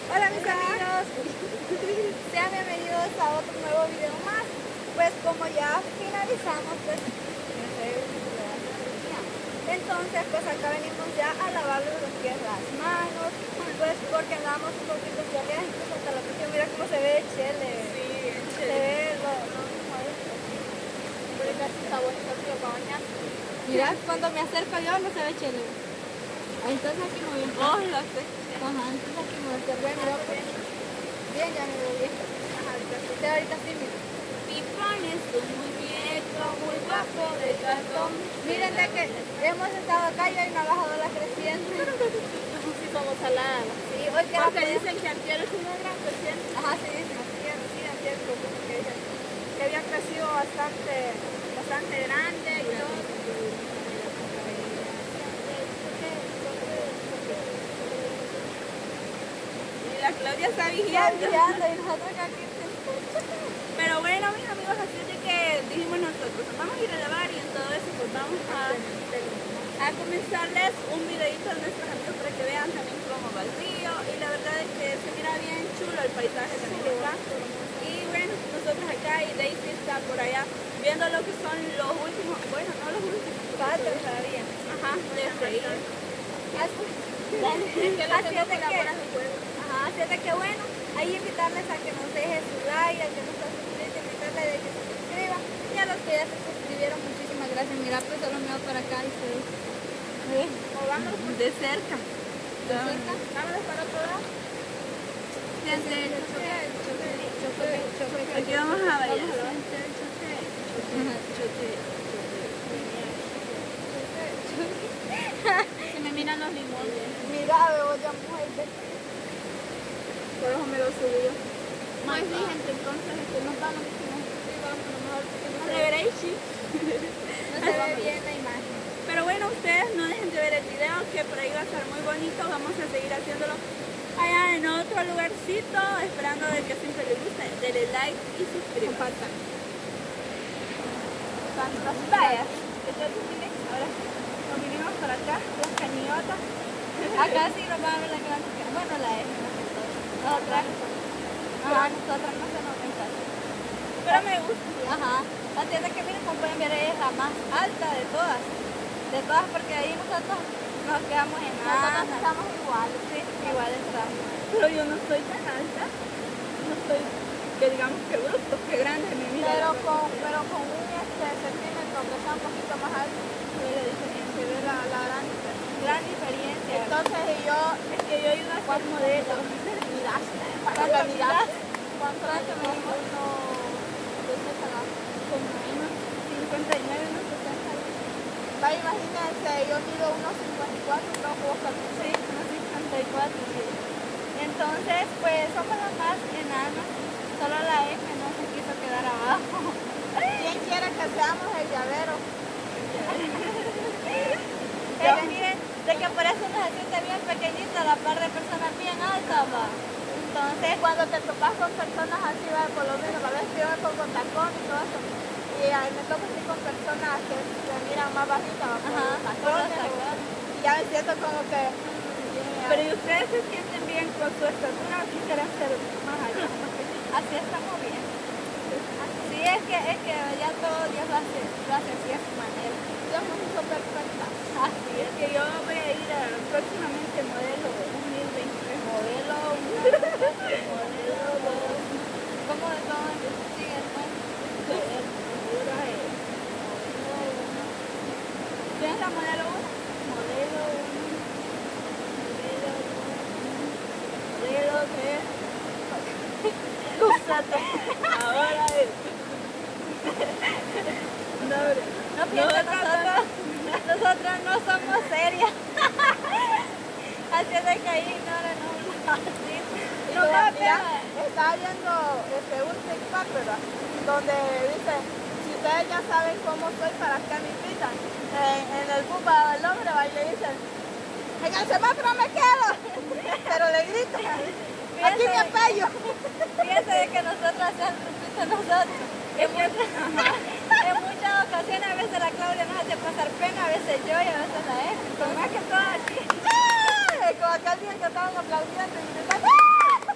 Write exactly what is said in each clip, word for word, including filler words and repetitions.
Hola mis amigos, sean bienvenidos a otro nuevo video más. Pues como ya finalizamos, pues entonces pues acá venimos ya a lavarnos los pies, las manos, pues porque andamos un poquito calientes, incluso hasta la presión, mira cómo se ve chele. Sí, se ve lo, lo pero casi está bonito tío para bañar. Mira, cuando me acerco yo no se ve chele. Entonces aquí me voy a Oh, lo sé. Ajá, entonces aquí me voy a hacer bien, mira, pues. Bien, ya me veo bien. Ajá, ahorita sí, ahorita sí, mira. Pipón es un muñeco muy guapo de cartón. Miren de que hemos estado acá y hoy me ha bajado la creciente. Sí, somos saladas. Sí, hoy que la Porque podía- dicen que antier es una gran creciente. Ajá, sí, dicen, ayer, sí, ayer, como que dicen. Que había crecido bastante, bastante grande y todo. Y la Claudia está Ya vigilando. vigilando y nosotros aquí. Pero bueno, mis amigos, así es de que dijimos nosotros, vamos a ir a lavar y en todo eso pues vamos a, a comenzarles un videito de nuestros amigos para que vean también cómo va el río. Y la verdad es que se mira bien chulo el paisaje también acá. Y bueno, nosotros acá y Daisy está por allá viendo lo que son los últimos, bueno, no los últimos, Falta todavía. ajá, de freír. Así Dale, es que lo así tengo es de con la que, bola de huevo. ajá, así es de que bueno, ahí invitarles a que nos deje su like, a que no está suscrito, invitarles a que se suscriban y a los que ya se suscribieron, muchísimas gracias. Mira, pues solo me voy para acá y se ve. ¿Ve? O vámonos De cerca. ¿De cerca? Vámonos para otro lado. Desde el choque, choque, choque, choque. Aquí vamos a bailar. Se me miran los limones. Mira, veo ya mujer. Por eso me lo subió. Pues sí, gente, entonces este, nos vamos, dijimos, sí, vamos, a lo mejor porque no se verá ahí, sí. No se ve bien la imagen. Pero bueno, ustedes no dejen de ver el video, que por ahí va a estar muy bonito. Vamos a seguir haciéndolo allá en otro lugarcito, esperando de que siempre les guste. Denle like y suscríbanse. Compartan. Vaya. Entonces, miren, ahora nos vinimos para acá, las cañotas. Acá sí nos van a ver la gran. Bueno, la es. Nosotras. Ajá, nosotras no se nos gusta. Pero me gusta. Ajá. Así es de que miren, como pueden ver, es la más alta de todas. De todas, porque ahí nosotros nos quedamos en Nosotros nada. estamos iguales. Sí, igual estamos. Pero yo no soy tan alta. No estoy, que digamos que bruto, que grande me mira. Pero con, pero con un este, centímetro que está un poquito más alto, se ve la diferencia, se ve la, la gran diferencia. gran diferencia. Entonces yo, es que yo iba a ser modelo. Miraste, ¿Cuánto miraste. ¿Cuánto ¿Cuánto me dijo? Uno, Como unos cincuenta y nueve, unos sesenta. va, imagínense, yo mido unos cincuenta y cuatro, creo que vos también. Sí, unos cincuenta y cuatro. Entonces, pues somos las más enanas, solo la M no se quiso quedar abajo. ¿Quién quiere que seamos el llavero? Es que miren, de que por eso nos siente bien pequeñito la par de personas bien altas, va. Entonces, Cuando te topas con personas así, va, por lo menos, a veces yo me pongo tacón y todo eso. Y a mí me toca así con personas que se miran más bajitas, va, por ajá, los por los tacones, tacones. y ya me siento como que... Pero ¿y ustedes se sienten bien con su estatura o quisieran ser más allá? Así estamos bien. Sí, es que, es que ya todo Dios lo hace, lo hace así a su manera. Dios nos hizo perfecta. Así Es que yo voy a ir a, próximamente modelo dos mil veintitrés. modelo uno, modelo dos. ¿Cómo de todo sigue después? ¿Quién es la modelo uno? Modelo uno, modelo dos, Modelo tres. Ahora es. No, no piensen, nosotros, nosotros no somos serias. Así es de que ahí no le no así. Y No como, me mira, pega. estaba viendo este, un TikTok, ¿verdad? Donde dice, si ustedes ya saben cómo soy, ¿para qué me invitan? En, en el bus va el hombre va y le dicen, en el semáforo me quedo, pero le gritan, aquí me apello. Fíjense de que nosotros hacemos a nosotros. En muchas, en muchas ocasiones a veces la Claudia nos hace pasar pena, a veces yo y a veces la E. Pero más que todo así. ¡Ah! Como aquel día que estaban aplaudiendo y me ¡ah!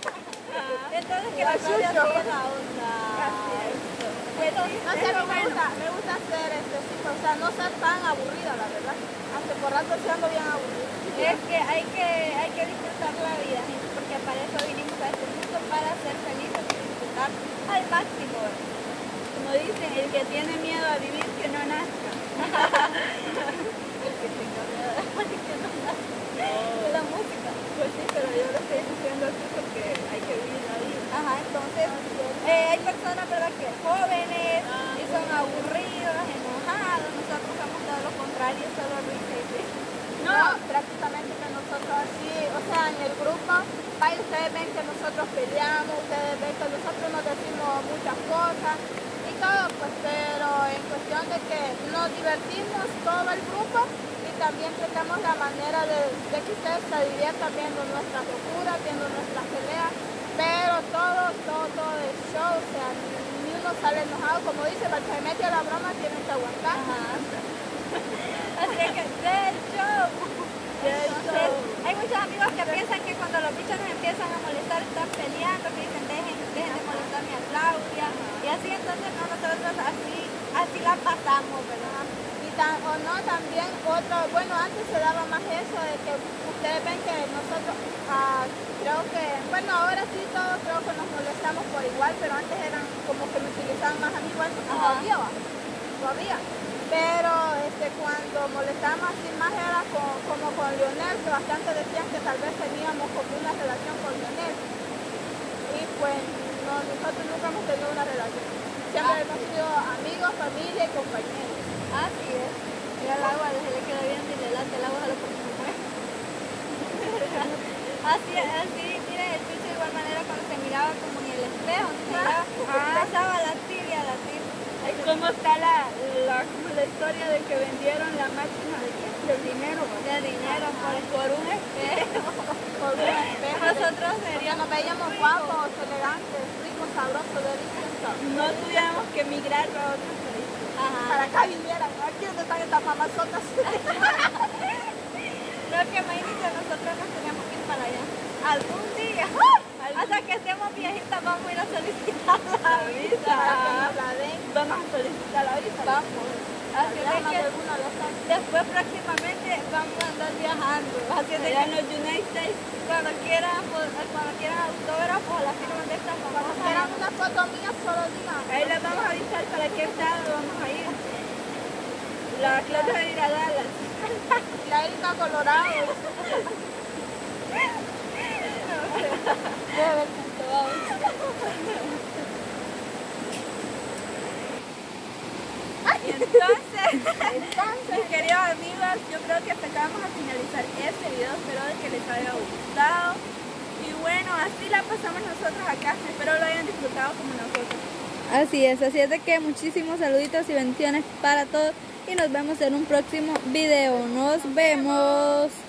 es que la Claudia sigue la onda. Pues sí, No sé, a mí me gusta, me gusta hacer este tipo, o sea, no ser tan aburrida, la verdad. Aunque por rato sí ando bien aburrida. Es que hay que, hay que disfrutar la vida, gente, porque para eso vinimos a este mundo, para ser felices y disfrutar al máximo. como dicen, el que tiene miedo a vivir, que no nazca. El que tenga miedo de morir, que no nazca. La música. Pues sí, pero yo lo estoy diciendo así porque hay que vivir la vida. Ajá, entonces eh, hay personas, ¿verdad?, que jóvenes y son aburridos, enojados. Nosotros somos todo lo contrario, solo risa y risa. No, prácticamente que nosotros así, o sea, en el grupo, vaya, ustedes ven que nosotros peleamos, ustedes ven que nosotros nos decimos muchas cosas y todo, pues, pero en cuestión de que nos divertimos todo el grupo y también tratamos la manera de, de que ustedes se diviertan viendo nuestras locuras, viendo nuestras peleas, pero todo, todo, todo el show, o sea, ni uno sale enojado, como dice, para que se mete a la broma tienen que aguantar. Ajá. Así es que del show. Entonces, hay muchos amigos que piensan que cuando los bichos nos empiezan a molestar están peleando, que dicen dejen, dejen de molestarme a Claudia. Y así entonces no, nosotros así, así la pasamos, ¿verdad? Y tan, o no, también otro, bueno, antes se daba más eso de que ustedes ven que nosotros, ah, creo que, bueno, ahora sí todos creo que nos molestamos por igual, pero antes eran como que me utilizaban más a mí, igual porque todavía va, todavía. Pero este, cuando molestábamos así más era con, como con Leonel, que bastante decían que tal vez teníamos como una relación con Leonel. Y pues no, nosotros nunca hemos tenido una relación. Siempre hemos sido amigos, familia y compañeros. Así es. Mira el agua, se le queda bien y le late el agua a lo que se mueve. Así es, así, mire, el bicho de igual manera cuando se miraba como en el espejo, se miraba, empezaba a latir y a latir. ¿Cómo está la, la, como la historia de que vendieron la máquina de qué? Del dinero? De dinero por, Por un espejo. Por un espejo. Nosotros Ya seríamos nos veíamos guapos, elegantes, ricos, sabrosos, deliciosos. No tuviéramos que emigrar a otro país. Ajá. Para acá vinieran, aquí donde están estas mamazotas. Creo que imagínate, nosotros nos teníamos que ir para allá. Algún día, hasta que estemos viejitas, vamos a ir a solicitar la visa. Para que nos la den. Vamos a solicitar la visa. Vamos. Así es Llama que de alguna de estas. después próximamente vamos a andar viajando. Así es de Allá en que los United States. cuando quieran, pues, cuando quieran autógrafos, la firman de estas Cuando vamos a quieran una foto mía, solo digan. Ahí les vamos a avisar para qué estado vamos a ir. La Claudia va a ir a Dallas. La Erika Colorado. Debe haber punto, vamos. Y entonces, entonces, mis queridos amigos, yo creo que empezamos a finalizar este video. Espero de que les haya gustado. Y bueno, así la pasamos nosotros acá. Espero lo hayan disfrutado como nosotros. Así es, así es de que muchísimos saluditos y bendiciones para todos y nos vemos en un próximo video. Nos vemos.